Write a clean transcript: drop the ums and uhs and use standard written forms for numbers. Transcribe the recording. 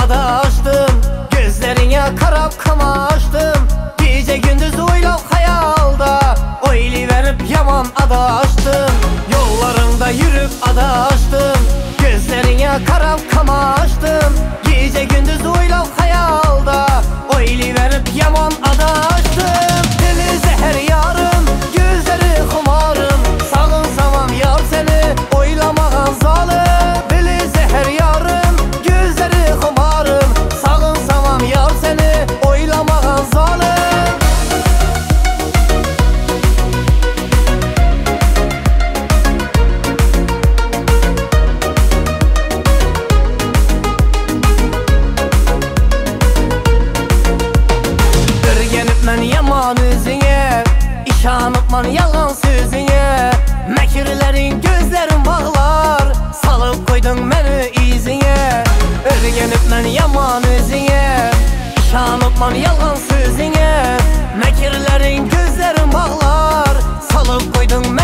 adaştım, gözlerine karab kamaştım. Gece gündüz oylap hayalda, oyli verip yaman adaştım. Yollarında yürüp adaştım, gözlerine karab kamaştım. Gece gündüz oylap hayalda, oyli verip yaman adaştım. Dili zehir yarım, gözleri kumarım, sağın samam yar seni oylamağın zalim. Dili zehir yarım, gözleri kumarım, sağın samam yar seni oylamağın zalim. Mən yaman üzüne, işanıp mən yalan sözüne. Məkirlərin gözlərin bağlar, salıb koydun məni izine. Örgənib mən yaman üzüne, işanıp mən yalan sözüne. Məkirlərin gözlərin bağlar, salıb koydun məni